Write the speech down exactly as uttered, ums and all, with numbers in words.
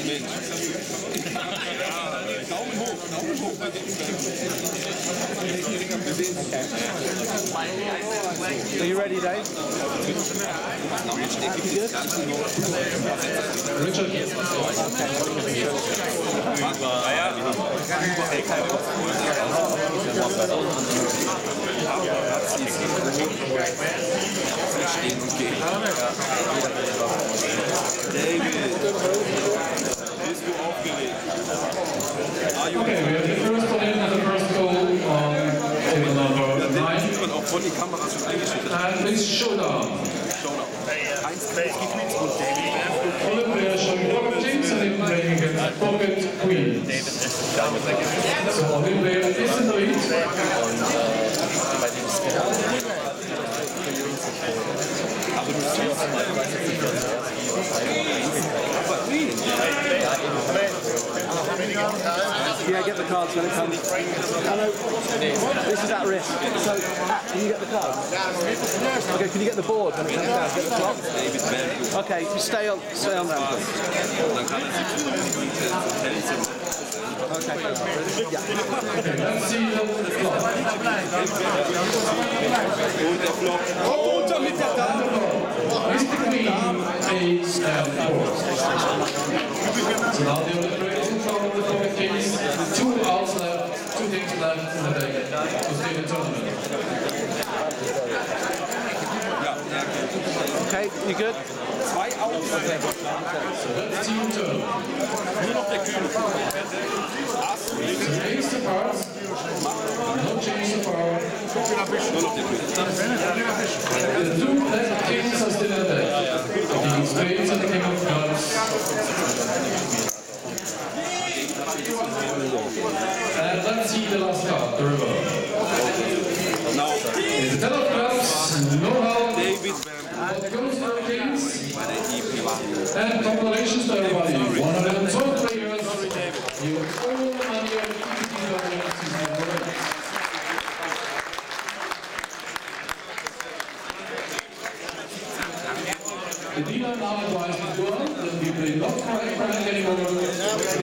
Daumen hoch, Daumen hoch bei den Are you ready, Dave? Richard. Stehen und gehen. David, bist du aufgeregt? Okay, we have the first one in and the first goal on table number nine. Sieht man auch von den Kameras schon eingeschüttet. And it's showdown. Olympia showing pocket teams and then playing against pocket queens. So Olympia is in the lead. Yeah, get the cards when it comes. Hello. This is at risk. So, ah, can you get the cards? Okay, can you get the board when it comes down? Get the clock? Okay, stay on, stay on there. Okay. Yeah. Let's see the clock. Oh, runter mit der Dame! Mister Queen, eight and four. So now the Olympia is in front of the pocket teams. Two outs left, two things left in the deck to stay in the tournament. Okay, you good? Zwei Augen. So that's team turn. Nur noch der Kühl. So ace the cards. No change so far. Nur noch der Kühl. The two left kings are still in the deck. The king of spades and the king of clubs. And let's see the last card, the river. Now, It's ten of clubs, no help. David What goes to the kings? bei der E P T. And congratulations to everybody. one hundred twelve players. You have all the money of the E P T Berlin Tag. The dealer now advised to go on, that we play not correct anymore.